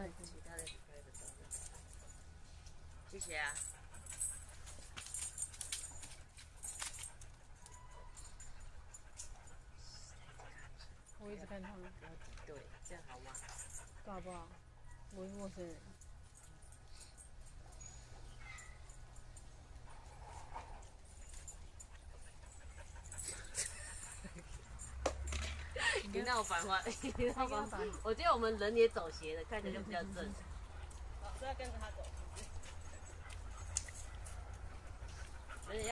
那其他的拍的照片，谢谢啊。 我一直看他们。 不要敌对，这样好吗？ 这好不好？我是陌生人。 你闹反吗？你闹反？我觉得我们人也走斜了，看起来就比较正。 好，所以要跟着他走。